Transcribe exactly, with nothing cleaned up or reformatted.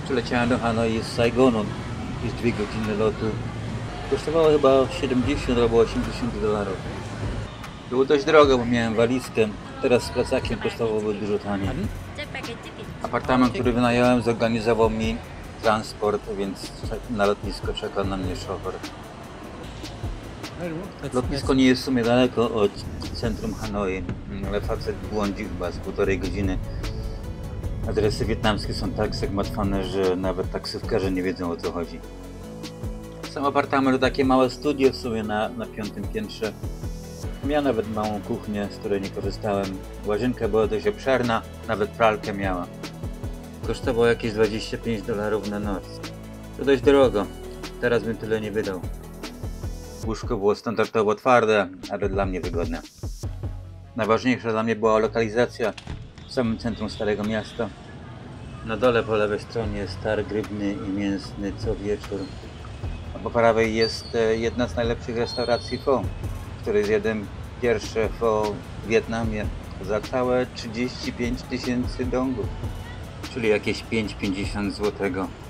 Przyleciałem do Hanoi z Saigonu, jest dwie godziny lotu. Kosztowało chyba siedemdziesiąt albo osiemdziesiąt dolarów. Było dość drogo, bo miałem walizkę. Teraz z plecakiem kosztowałoby dużo taniej. Apartament, który wynająłem, zorganizował mi transport, więc na lotnisko czeka na mnie szofer. Lotnisko nie jest w sumie daleko od centrum Hanoi, ale facet błądzi chyba z półtorej godziny. Adresy wietnamskie są tak zagmatwane, że nawet taksówkarze nie wiedzą, o co chodzi. Sam apartament to takie małe studio w sumie na, na piątym piętrze. Miał nawet małą kuchnię, z której nie korzystałem. Łazienka była dość obszerna, nawet pralkę miała. Kosztowało jakieś dwadzieścia pięć dolarów na noc. To dość drogo. Teraz bym tyle nie wydał. Łóżko było standardowo twarde, ale dla mnie wygodne. Najważniejsza dla mnie była lokalizacja w samym centrum Starego Miasta. Na dole po lewej stronie jest targ rybny i mięsny co wieczór. A po prawej jest jedna z najlepszych restauracji pho, w której zjadłem pierwsze pho w Wietnamie za całe trzydzieści pięć tysięcy dongów, czyli jakieś pięć pięćdziesiąt złotego.